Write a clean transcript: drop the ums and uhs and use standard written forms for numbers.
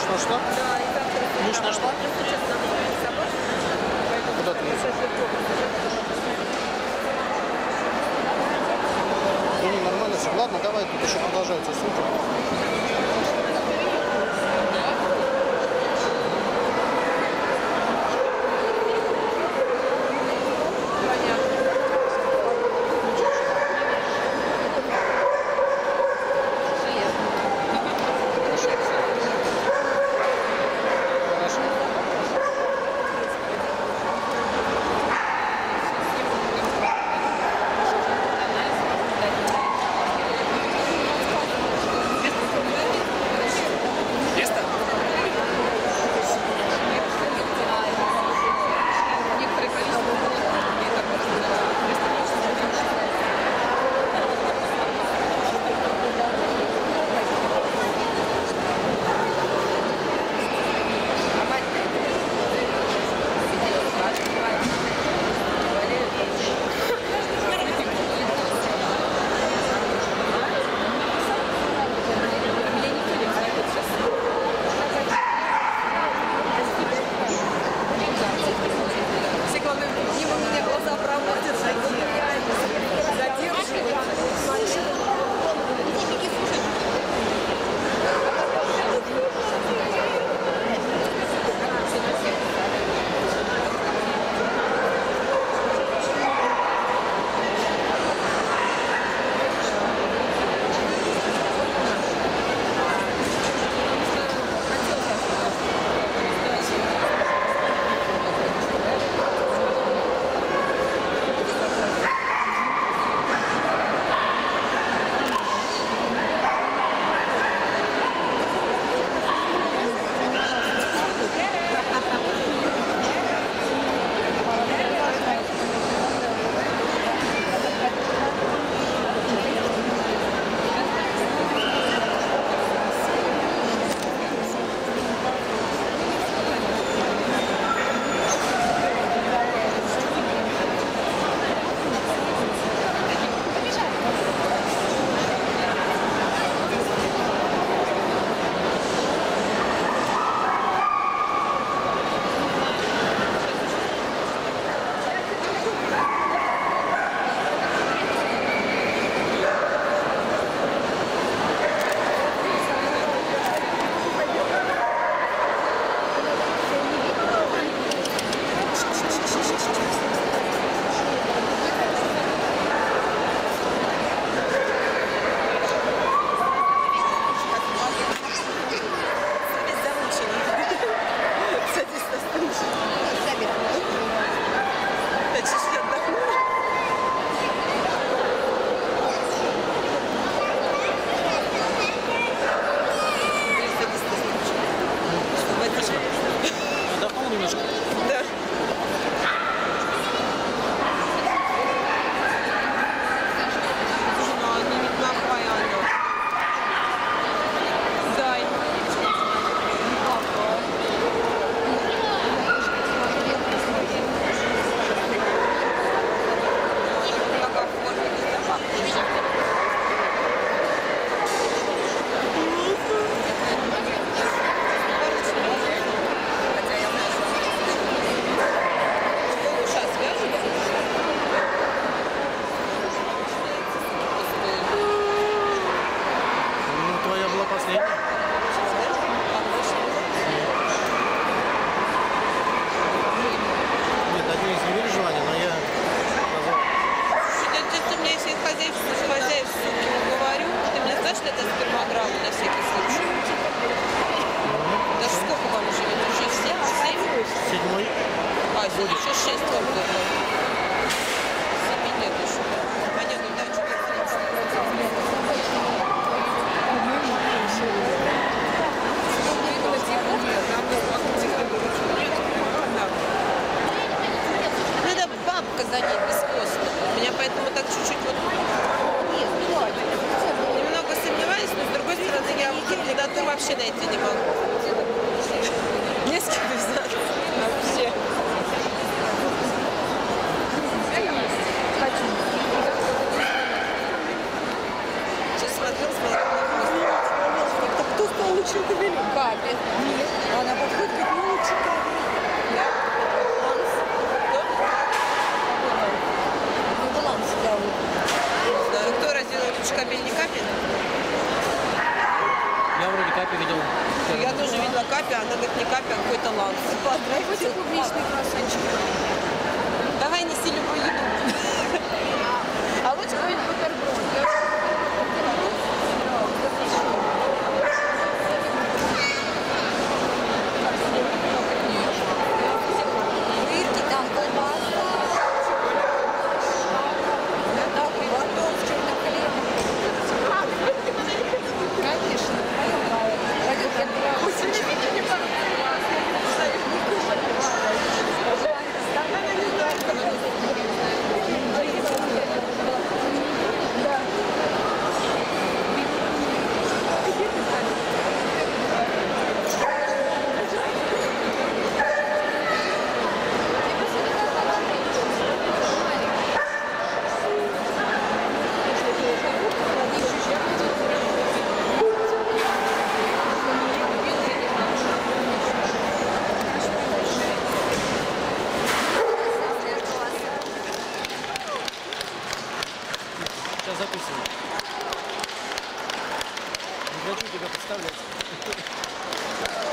нашла? Да, и завтра. Муж нашла? Сейчас нам нужно собак. Куда ты едешь? Да не, нормально все. Ладно, давай, тут еще продолжаются сутки. будет. Еще 6 вам было. 7 нет еще. Понятно, да, что надо бабка за ней бескостно. Меня поэтому так чуть-чуть вот немного сомневаюсь, но с другой стороны я кандидатуру вообще найти не могу. Не с кем взять вообще. Сейчас смотрел на хвост. Кто стал лучше кабель. Капель. Она подходит как не лучше кабель. Ну, баланс, да, вот. Да, кто разделил эту капель, не капель? Я вроде капи видел. Я тоже видела капель, она говорит, не капель, а какой-то ланс. Поздравьте, клубничный круассанчик. Давай неси любую еду. А лучше какой-нибудь бутерброд. Дырки, там колбаса. Да, батон с черным хлебом. Конечно. Пойдет, я Сейчас записываю. Не хочу тебя представлять.